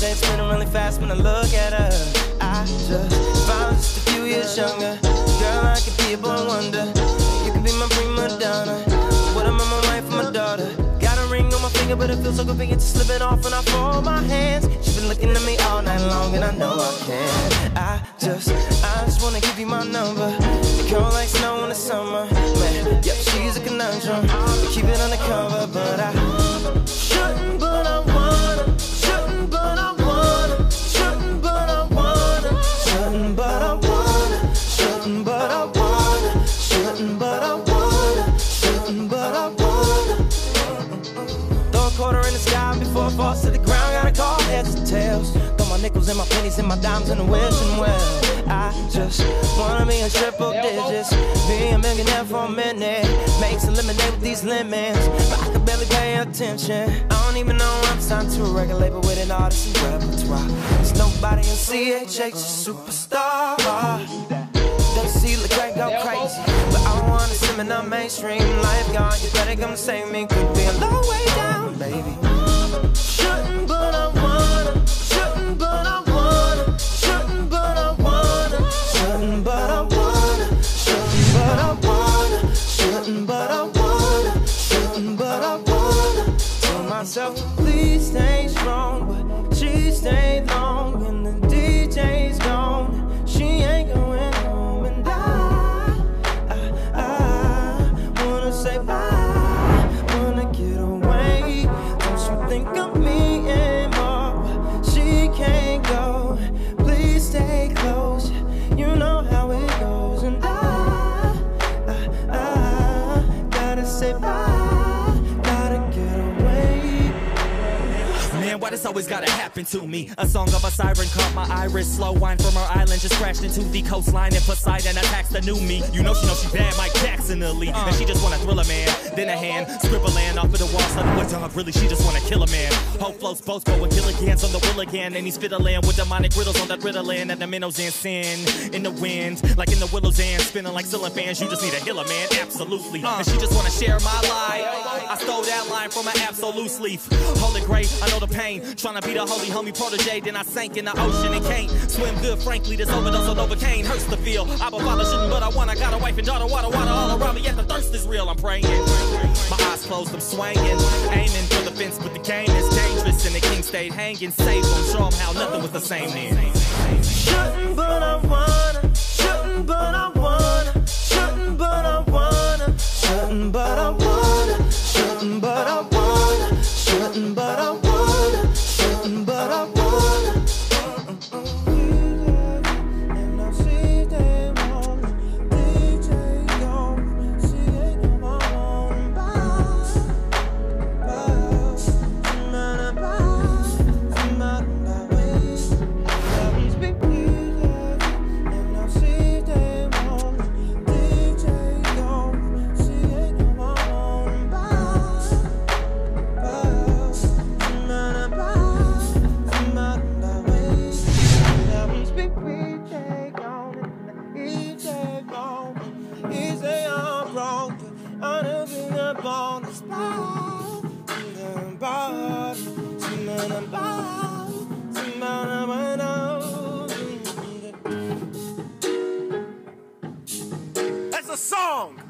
days spinning really fast when I look at her. I just, if I was just a few years younger, girl, I could be a boy wonder. You could be my prima donna. What am I, my wife or my daughter? Got a ring on my finger, but it feels so convenient to slip it off when I fold my hands. She's been looking at me all night long, and I know I can. I just wanna give you my number. It cold like snow in the summer. Man, yep, she's a conundrum. We keep it undercover, but I shouldn't, but I wanna. Shouldn't, but I wanna. Shouldn't, but I wanna. Shouldn't, but I wanna. Shouldn't, but I wanna. Shouldn't, but I wanna. Shouldn't, but I wanna. Throw a quarter in the sky before it falls to the ground. Gotta call heads and tails. Throw my nickels and my pennies and my dimes in the wishing well. I just wanna be in triple digits, be a millionaire for a minute, make some lemonade with these lemons, but I can barely pay attention. I don't even know I'm signed to a record label with an artist and repertoire. There's nobody in CHH, a superstar. Don't see the crack go crazy, but I wanna swim in the mainstream. Life gone, you better come save me. Could be a long way down, baby. Shouldn't, but I wanna. Shouldn't, but I wanna. Shouldn't, but I wanna. Shouldn't, but I wanna. Shouldn't, but I wanna. Shouldn't, but I wanna. Shouldn't, but I wanna. Tell myself to please stay strong, but she stayed long, and the DJ's gone. She ain't going home, and I wanna say bye, wanna get away. Don't you think of me anymore? She can't go. Please stay close. You know how it goes, and I gotta say bye, gotta get away. Man, why this always gotta happen to me? A song of a siren caught my iris. Slow wine from her island just crashed into the coastline, and Poseidon attacks the new me. You know she bad, Mike Jackson-ally, and she just wanna thrill a man. Then a hand scribbling off of the wall, son, what dog? Really, she just wanna kill a man. Hope floats boats go with Gilligan's on the wheel again, and he's fiddling with demonic riddles on that riddling, and the minnows in sin in the wind, like in the willows and spinning like ceiling fans. You just need a healer, man, absolutely. And she just wanna share my life. I stole that line from an absolute sleeve. Holy great, I know the pain. Trying to be the holy homie protege, then I sank in the ocean and can't swim good. Frankly, this overdose on Novocaine hurts to feel. I'm a father, shouldn't, but I want. I got a wife and daughter, water all around me. Yet the thirst is real. I'm praying. My eyes closed, I'm swinging, aiming for the fence, but the game is dangerous, and the king stayed hanging. Save them, show them how nothing was the same then. Shouldn't, but I wanna. Shouldn't, but I wanna. Shouldn't, but I wanna. Shouldn't, but I wanna. Shouldn't, but I wanna. Shouldn't, but I wanna. Shouldn't, but I wanna. And I see them on DJ Young. See them on That's a song.